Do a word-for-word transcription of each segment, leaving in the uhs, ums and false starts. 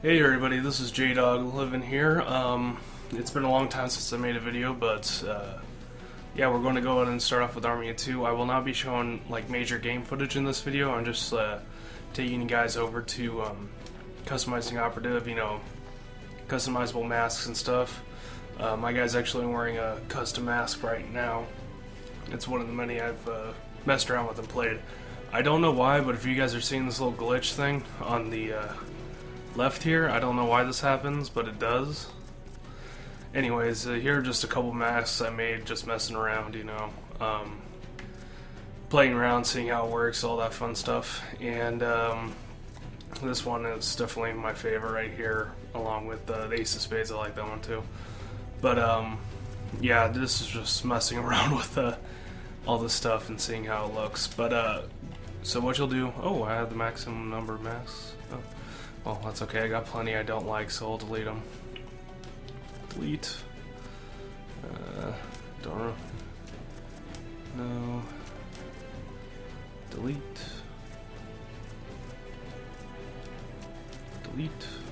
Hey everybody, this is JDawgLivin here. Um, it's been a long time since I made a video, but uh, yeah, we're going to go ahead and start off with Army of Two. I will not be showing like major game footage in this video. I'm just uh, taking you guys over to um, customizing operative, you know, customizable masks and stuff. Uh, my guy's actually wearing a custom mask right now. It's one of the many I've uh, messed around with and played. I don't know why, but if you guys are seeing this little glitch thing on the uh, left here, I don't know why this happens, but it does. Anyways, uh, here are just a couple masks I made just messing around, you know, um, playing around, seeing how it works, all that fun stuff. And um, this one is definitely my favorite right here, along with uh, the Ace of Spades. I like that one too. But um, yeah, this is just messing around with uh, all this stuff and seeing how it looks. But uh, so what you'll do? Oh, I have the maximum number of masks. Oh. Well, that's okay. I got plenty I don't like, so I'll delete them. Delete. Uh, don't know. No. Delete. Delete.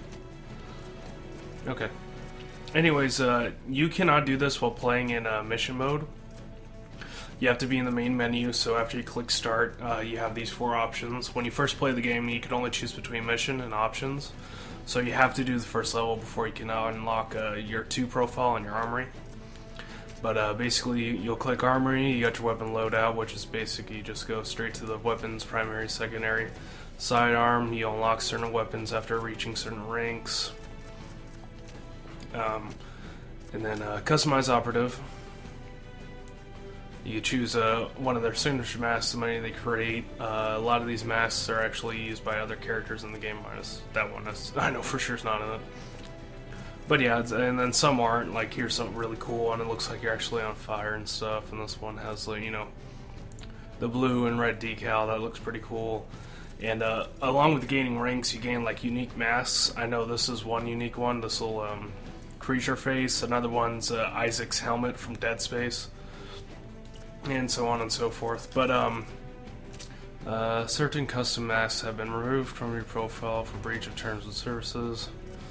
Okay. Anyways, uh, you cannot do this while playing in uh, mission mode. You have to be in the main menu, so after you click start, uh, you have these four options. When you first play the game, you can only choose between mission and options. So you have to do the first level before you can uh, unlock uh, your two profile and your armory. But uh, basically, you'll click armory, you got your weapon loadout, which is basically you just go straight to the weapons, primary, secondary, sidearm. You unlock certain weapons after reaching certain ranks. Um, and then uh, customize operative. You choose uh, one of their signature masks, the many they create. Uh, a lot of these masks are actually used by other characters in the game, minus that one. That's, I know for sure it's not in it. But yeah, it's, and then some aren't. Like here's something really cool, and it looks like you're actually on fire and stuff. And this one has, like, you know, the blue and red decal. That looks pretty cool. And uh, along with gaining ranks, you gain like unique masks. I know this is one unique one. This will um, creature face. Another one's uh, Isaac's helmet from Dead Space. And so on and so forth. But um, uh, certain custom masks have been removed from your profile for breach of terms and services.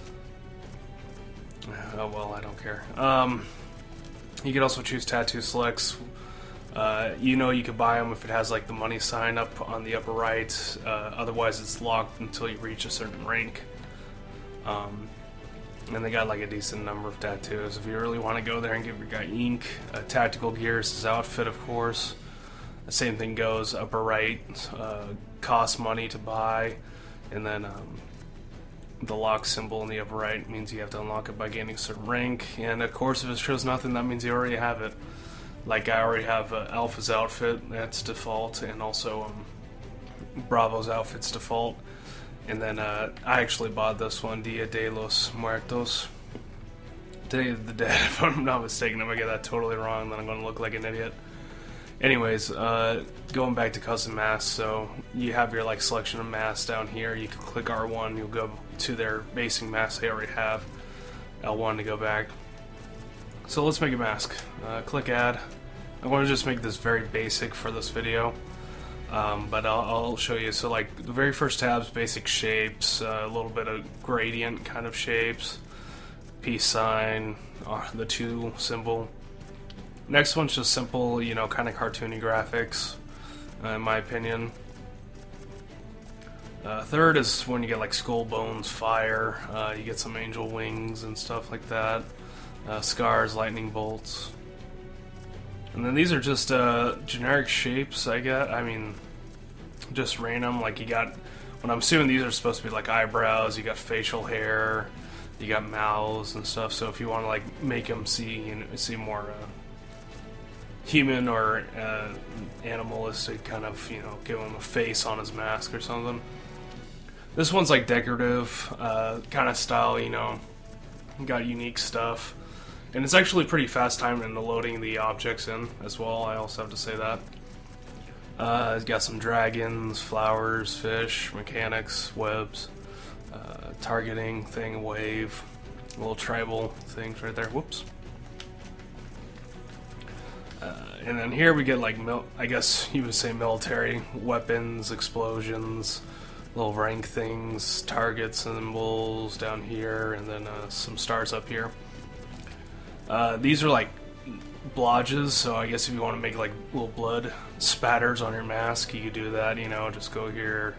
Oh well, I don't care. Um, you can also choose tattoo selects. Uh, you know you can buy them if it has like the money sign up on the upper right. Uh, otherwise, it's locked until you reach a certain rank. Um, And they got like a decent number of tattoos. If you really want to go there and give your guy ink, uh, tactical gear is his outfit, of course. The same thing goes upper right. Uh, costs money to buy, and then um, the lock symbol in the upper right means you have to unlock it by gaining a certain rank. And of course, if it shows nothing, that means you already have it. Like I already have uh, Alpha's outfit, that's default, and also um, Bravo's outfit's default. And then uh, I actually bought this one, Dia de los Muertos. Day of the Dead, if I'm not mistaken. If I get that totally wrong, then I'm going to look like an idiot. Anyways, uh, going back to custom masks, so you have your like selection of masks down here. You can click R one, you'll go to their basic mask they already have. L one to go back. So let's make a mask. Uh, click add. I want to just make this very basic for this video. Um, but I'll, I'll show you. So like the very first tab's basic shapes, uh, a little bit of gradient kind of shapes, peace sign, uh, the two symbol. Next one's just simple, you know, kind of cartoony graphics, uh, in my opinion. Uh, third is when you get like skull bones, fire, uh, you get some angel wings and stuff like that, uh, scars, lightning bolts. And then these are just uh, generic shapes I get. I mean, just random. Like you got, when I'm assuming these are supposed to be like eyebrows. You got facial hair. You got mouths and stuff. So if you want to like make them see, you know, see more uh, human or uh, animalistic, kind of, you know, give him a face on his mask or something. This one's like decorative uh, kind of style. You know, got unique stuff. And it's actually pretty fast time in the loading the objects in as well, I also have to say that. Uh, it's got some dragons, flowers, fish, mechanics, webs, uh, targeting thing, wave, little tribal things right there, whoops. Uh, and then here we get like, mil I guess you would say military weapons, explosions, little rank things, target symbols down here, and then uh, some stars up here. Uh, these are like blotches, so I guess if you want to make like little blood spatters on your mask, you could do that, you know, just go here,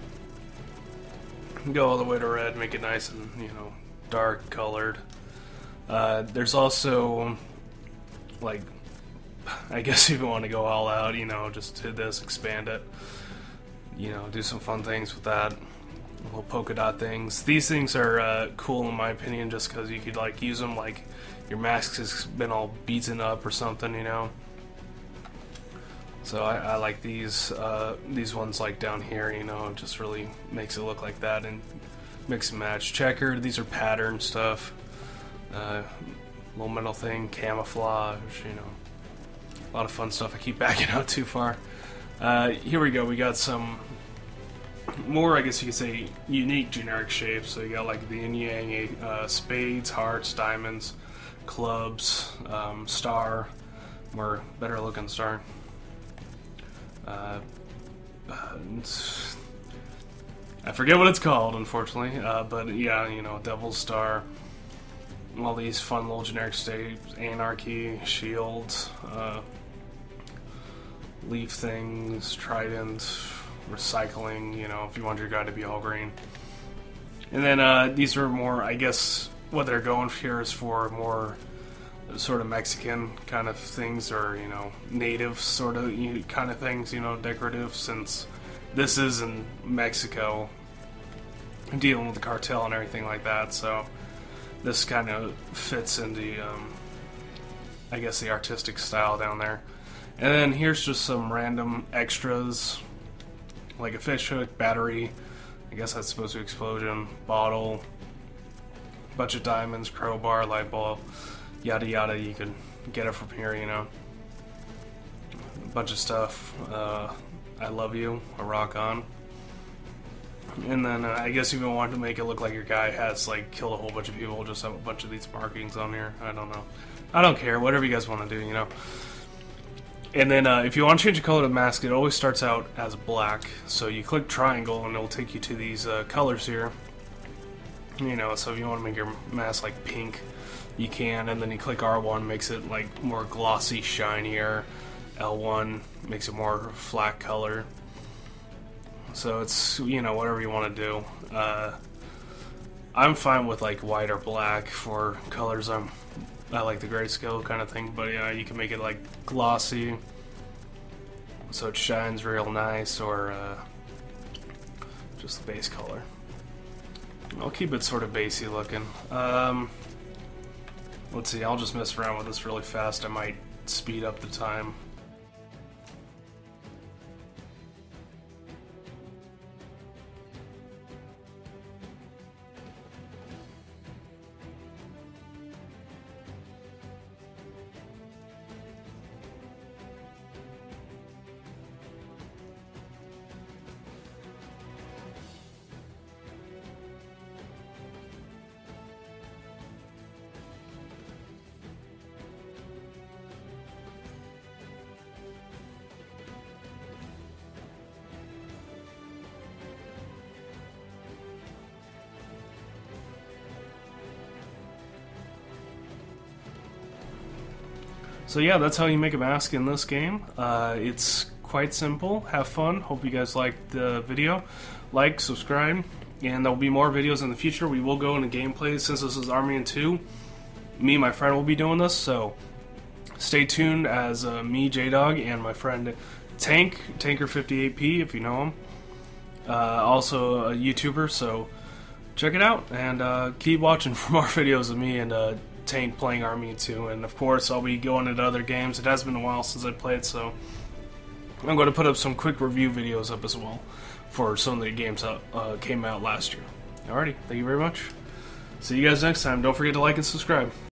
go all the way to red, make it nice and, you know, dark colored. Uh, there's also, like, I guess if you want to go all out, you know, just hit this, expand it, you know, do some fun things with that. Little polka dot things. These things are uh, cool in my opinion, just because you could like use them like your mask has been all beaten up or something, you know. So I, I like these uh, these ones like down here, you know, it just really makes it look like that and mix and match. Checkered, these are pattern stuff. Uh, little metal thing, camouflage, you know. A lot of fun stuff. I keep backing out too far. Uh, here we go. We got some more, I guess you could say, unique generic shapes. So you got like the yin yang, uh, spades, hearts, diamonds, clubs, um, star, more better looking star. Uh, uh, I forget what it's called, unfortunately. Uh, but yeah, you know, devil's star. All these fun little generic shapes: anarchy, shield, uh, leaf things, trident, recycling, you know, if you want your guy to be all green. And then uh, these are more, I guess, what they're going for here is for more sort of Mexican kind of things, or, you know, native sort of kind of things, you know, decorative, since this is in Mexico, dealing with the cartel and everything like that, so this kind of fits into, um, I guess, the artistic style down there. And then here's just some random extras, like a fish hook, battery, I guess that's supposed to be explosion, bottle, bunch of diamonds, crowbar, light bulb, yada yada. You could get it from here, you know. A bunch of stuff. Uh, I love you, a rock on. And then uh, I guess if you want to make it look like your guy has like killed a whole bunch of people, just have a bunch of these markings on here. I don't know. I don't care. Whatever you guys want to do, you know. And then uh, if you want to change the color of the mask, it always starts out as black. So you click triangle and it'll take you to these uh, colors here. You know, so if you want to make your mask like pink, you can. And then you click R one, makes it like more glossy, shinier. L one makes it more flat color. So it's, you know, whatever you want to do. Uh, I'm fine with like white or black for colors. I'm I like the grayscale kind of thing, but yeah, you can make it like glossy, so it shines real nice, or uh, just the base color. I'll keep it sort of basey looking. Um, let's see, I'll just mess around with this really fast. I might speed up the time. So yeah, that's how you make a mask in this game. Uh, it's quite simple. Have fun. Hope you guys liked the video. Like, subscribe, and there'll be more videos in the future. We will go into gameplay since this is Army and two. Me and my friend will be doing this, so stay tuned as uh, me, J-Dawg, and my friend Tank, Tanker fifty-eight P, if you know him. Uh, also a YouTuber, so check it out, and uh, keep watching for more videos of me and uh, Tank playing Army two. And of course I'll be going into other games. It has been a while since I played, so I'm going to put up some quick review videos up as well for some of the games that uh, came out last year. Alrighty, thank you very much. See you guys next time. Don't forget to like and subscribe.